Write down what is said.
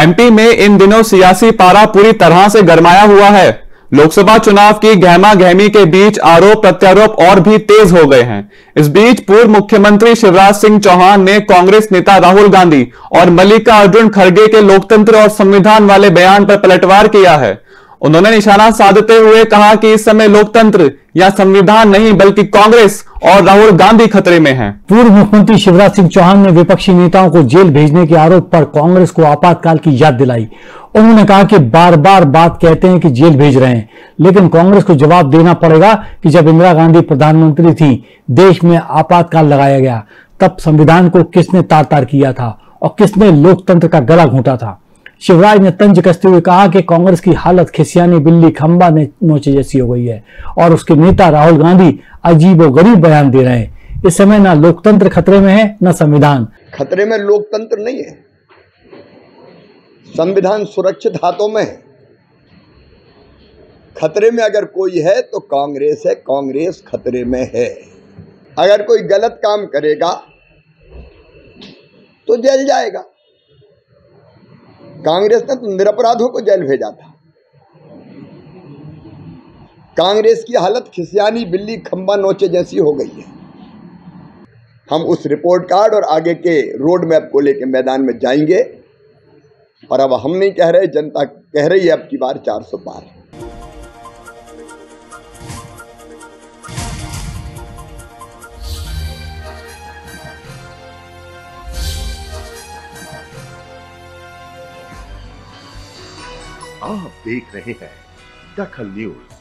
MP में इन दिनों सियासी पारा पूरी तरह से गरमाया हुआ है। लोकसभा चुनाव की गहमा गहमी के बीच आरोप प्रत्यारोप और भी तेज हो गए हैं। इस बीच पूर्व मुख्यमंत्री शिवराज सिंह चौहान ने कांग्रेस नेता राहुल गांधी और मल्लिकार्जुन खड़गे के लोकतंत्र और संविधान वाले बयान पर पलटवार किया है। उन्होंने निशाना साधते हुए कहा कि इस समय लोकतंत्र या संविधान नहीं बल्कि कांग्रेस और राहुल गांधी खतरे में हैं। पूर्व मुख्यमंत्री शिवराज सिंह चौहान ने विपक्षी नेताओं को जेल भेजने के आरोप पर कांग्रेस को आपातकाल की याद दिलाई। उन्होंने कहा कि बार बार बात कहते हैं कि जेल भेज रहे हैं, लेकिन कांग्रेस को जवाब देना पड़ेगा कि जब इंदिरा गांधी प्रधानमंत्री थी, देश में आपातकाल लगाया गया, तब संविधान को किसने तार तार किया था और किसने लोकतंत्र का गला घोंटा था। शिवराज ने तंज कसते हुए कहा कि कांग्रेस की हालत खिसियानी बिल्ली खंबा नोचे जैसी हो गई है और उसके नेता राहुल गांधी अजीबोगरीब बयान दे रहे हैं। इस समय ना लोकतंत्र खतरे में है, न संविधान खतरे में। लोकतंत्र नहीं है, संविधान सुरक्षित हाथों में है। खतरे में अगर कोई है तो कांग्रेस है, कांग्रेस खतरे में है। अगर कोई गलत काम करेगा तो जेल जाएगा। कांग्रेस ने तो निरपराधों को जेल भेजा था। कांग्रेस की हालत खिसियानी बिल्ली खंबा नोचे जैसी हो गई है। हम उस रिपोर्ट कार्ड और आगे के रोड मैप को लेकर मैदान में जाएंगे। और अब हम नहीं कह रहे, जनता कह रही है अब की बार 400 पार। आप देख रहे हैं दखल न्यूज।